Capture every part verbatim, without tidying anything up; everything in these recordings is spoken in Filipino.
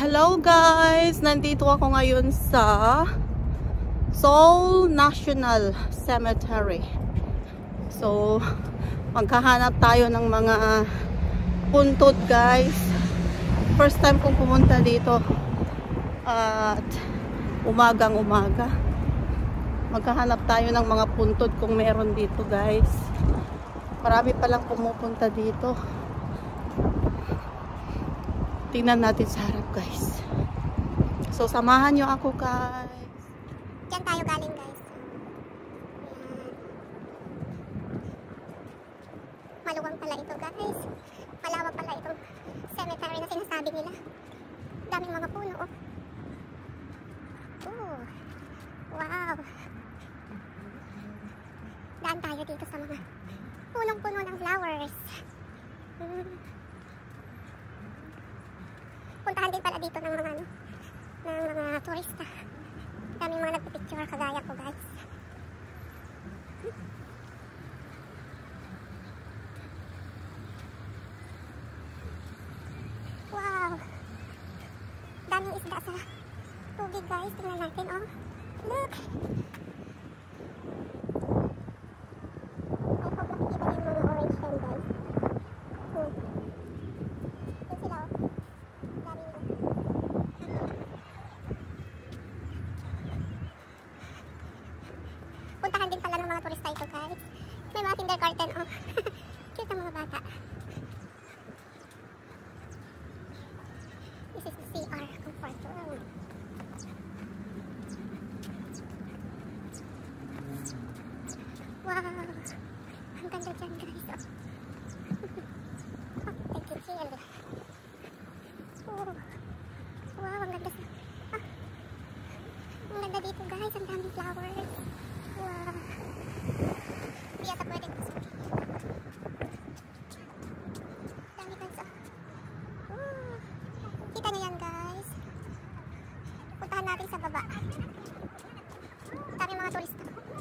Hello guys! Nandito ako ngayon sa Seoul National Cemetery. So, maghahanap tayo ng mga puntod guys. First time kong pumunta dito. At umagang umaga. Maghahanap tayo ng mga puntod kung meron dito guys. Marami palang pumupunta dito. Tingnan natin sa harap guys. So samahan nyo ako guys. Diyan tayo galing guys. Maluwang pala ito guys. Malawak pala itong cemetery na sinasabi nila. Daming mga puno oh. Ooh. Wow. Daan tayo dito sa mga punong-puno ng flowers. Hmm. Puntahan din pala dito ng mga ano, ng mga turista. Daming mga nagpipicture kagaya ko guys. Wow! Daming isda sa tubig guys. Tingnan natin oh. Look! I hope makikita yung mga orange pen guys. Hmm. Yun sila oh. Puntahan din pala ng mga turista ito guys. May mga kindergarten oh. Cute ang mga bata. This is the C R comfort room. Wow! Ang ganda dyan guys oh. Oh, thank you chill. Oh. Wow, ang ganda sa... Ah. Ang ganda dito guys, ang daming flowers. Wow. Hindi ata pwede gusto. Dami guys oh. Oh. Kita nyo yan guys. Puntahan natin sa baba. Dami mga turista.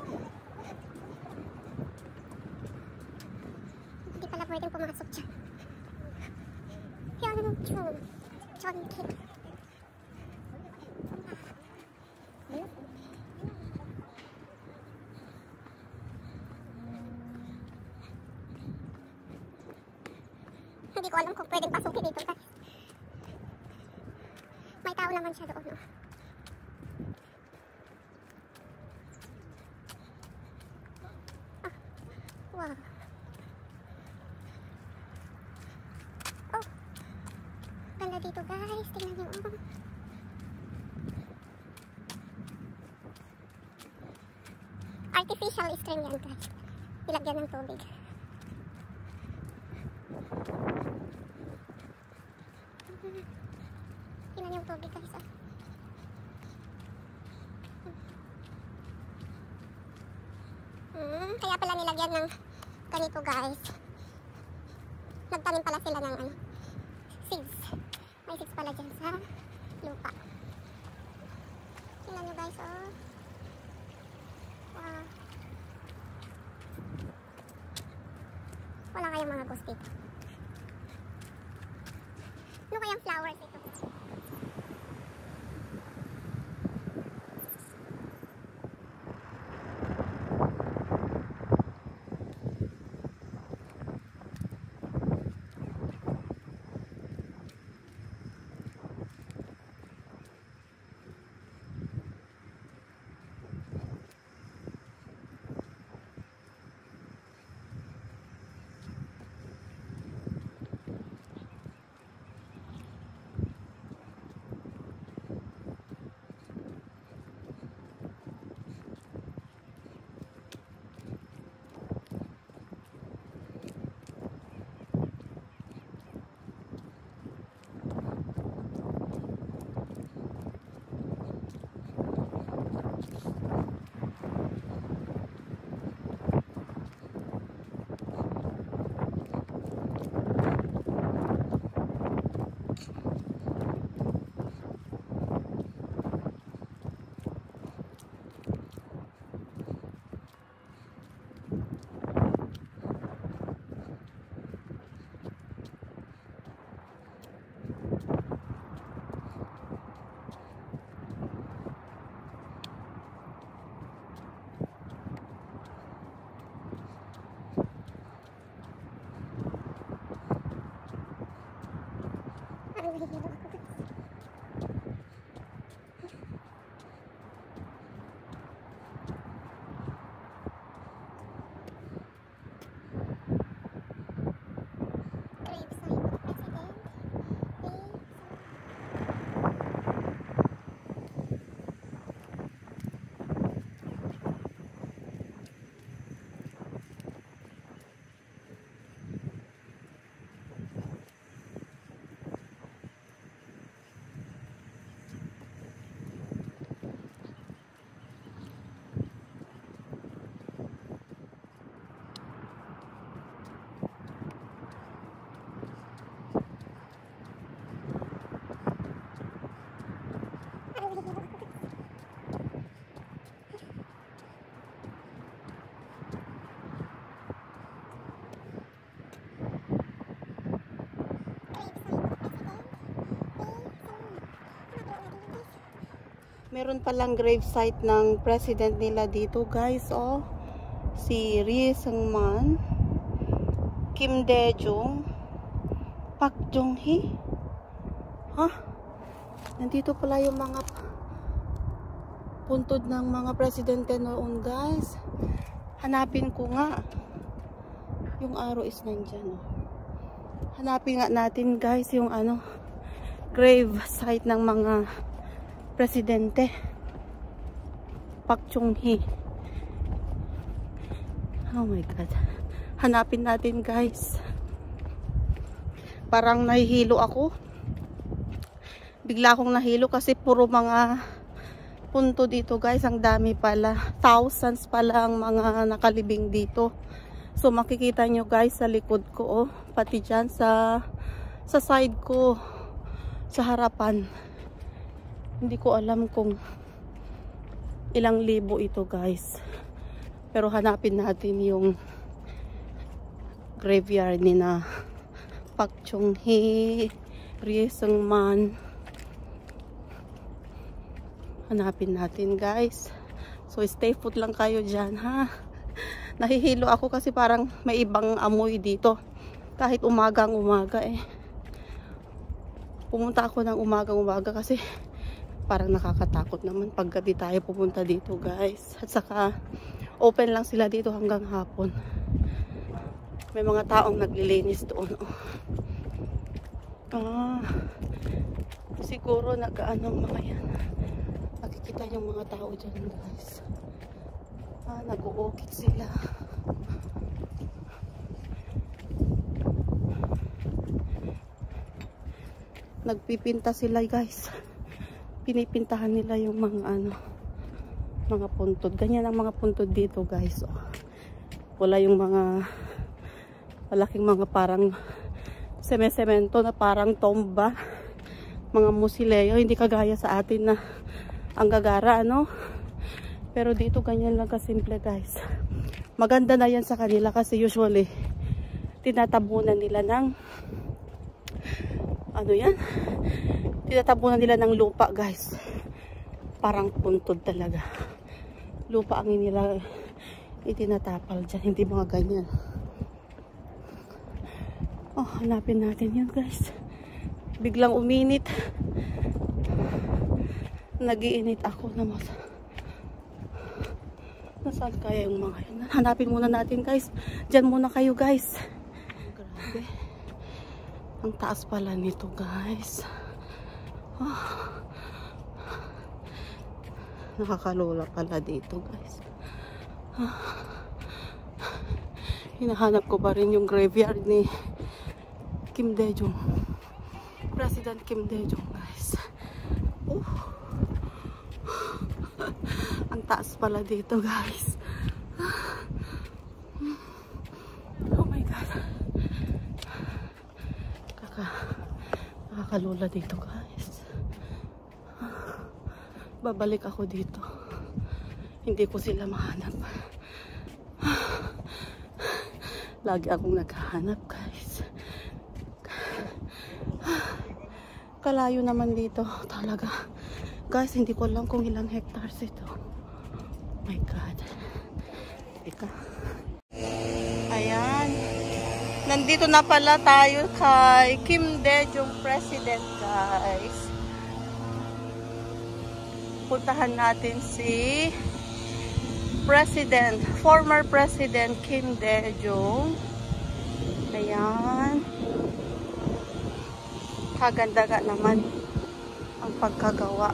Hindi pala pwedeng pumasok dyan. Yan, John. John Kid. Hindi ko alam kung pwedeng pasukin dito guys. May tao naman siya doon. No? Ah, wow. Oh, ganda dito guys. Tingnan niyo. Oh. Artificial stream yan guys. Ilagyan ng tubig. Tingnan yung tubig guys oh. Hmm, kaya pala nilagyan ng ganito guys. Nagtanim pala sila ng ano, seeds. May seeds pala dyan sa lupa. Tingnan nyo guys oh. Wow. Wala kayong mga ghost dito. Ano kayang flowers ito? Meron palang grave site ng president nila dito, guys. Oh, si Ri Seung-man, Kim Dae-jung, Park Jong-hee. Ha? Nandito pala yung mga puntod ng mga presidente noon, guys. Hanapin ko nga. Yung arrow is nandyan. Oh. Hanapin nga natin, guys, yung ano, grave site ng mga presidente. Park Chung-hee. Oh my god. Hanapin natin, guys. Parang nahihilo ako. Bigla akong nahilo kasi puro mga punto dito, guys. Ang dami pala. Thousands pala ang mga nakalibing dito. So makikita nyo, guys, sa likod ko, oh, pati dyan sa sa side ko, sa harapan. Hindi ko alam kung ilang libo ito, guys. Pero hanapin natin yung graveyard ni na Park Chung-hee, Ri Seung-man. Hanapin natin, guys. So stay put lang kayo dyan, ha. Nahihilo ako kasi parang may ibang amoy dito. Kahit umagang umaga eh. Pumunta ako ng umagang umaga kasi parang nakakatakot naman pag gabi tayo pupunta dito, guys. At saka open lang sila dito hanggang hapon. May mga taong naglilinis doon. Oh. Ah, siguro nag-aanong mga yan. Makikita yung mga tao dyan, guys. Ah, nag-uukit sila. Nagpipinta sila, guys. Pinipintahan nila yung mga ano, mga puntod. Ganyan ang mga puntod dito, guys. Oh. Wala yung mga malaking mga parang seme-semento na parang tomba, mga musileo, hindi kagaya sa atin na ang gagara, ano. Pero dito ganyan lang kasimple, guys. Maganda na yan sa kanila kasi usually tinatabunan nila ng ano yan, tinatabunan nila ng lupa, guys. Parang puntod talaga. Lupa ang nila itinatapal dyan, hindi mga ganyan. Oh, hanapin natin yun, guys. Biglang uminit. Nagiinit ako na mas. Nasaan kaya yung mga yun? Hanapin muna natin, guys. Diyan muna kayo, guys. Grabe. Ang taas pala nito, guys. Oh. Nakakalula pala dito, guys. Ah. Hinahanap ko pa rin yung graveyard ni Kim Dae-jung. President Kim Dae-jung, guys. Oh. Ang taas pala dito, guys. Oh my god. Kaka nakakalula dito, guys. Babalik ako dito. Hindi ko sila mahanap. Lagi akong naghahanap, guys. Kalayo naman dito talaga, guys. Hindi ko alam kung ilang hectares ito. Oh my god. Ika. Ayan, Nandito na pala tayo kay Kim Dae-jung President, guys. Puntahan natin si President, former President Kim Dae-jung. Ayan. Kaganda ka naman ang pagkagawa.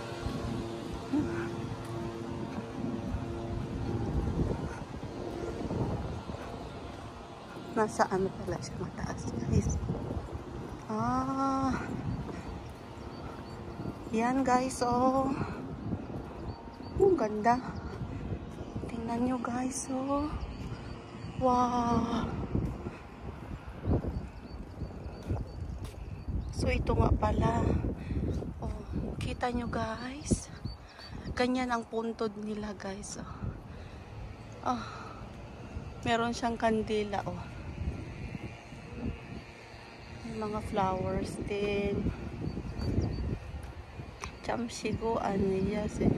Nasa ano pala siya, mataas, guys. Ah. Yan, guys, oh. Ang ganda. Tingnan nyo, guys, oh. Wow. So, ito nga pala. Oh, kita nyo, guys. Ganyan ang puntod nila, guys, oh. Oh. Meron siyang kandila, oh. Mga flowers din. Chamsigo aniya sila.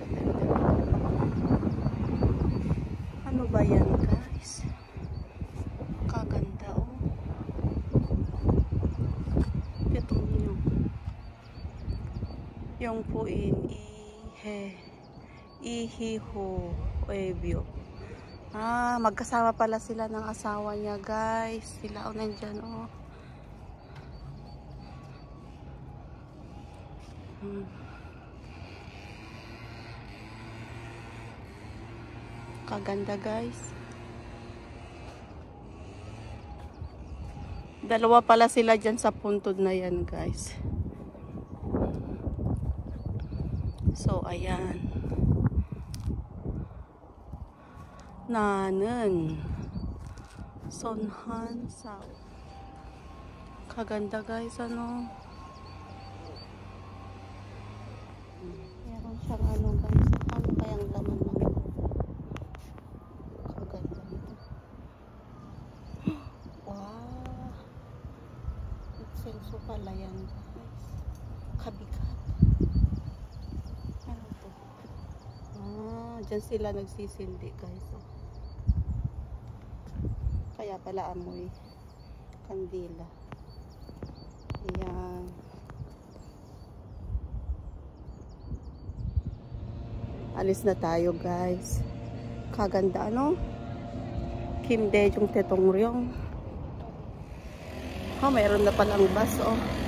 Ano ba yan, guys? Kaganda, oh. Ito yung yung puin ihe ihiho ebyo. Ah, magkasama pala sila ng asawa niya, guys. Sila o nandyan, oh. Hmm. Kaganda, guys. Dalawa pala sila dyan sa puntod na yan, guys. So, ayan. Nanen Sonhan Sao. Kaganda, guys, ano. Meron siyang ano, guys. Ano kayang laman ng kaganda nito. Wow. Itsenso pala yan, guys. Kabigat. Ano to? Ah, dyan sila nagsisindi, guys. Oh. Kaya pala amoy kandila. Ayan. Alis na tayo, guys. Kaganda, ano? Kim Dae-jung Tetongryong. Ha, mayroon na palang bus, oh.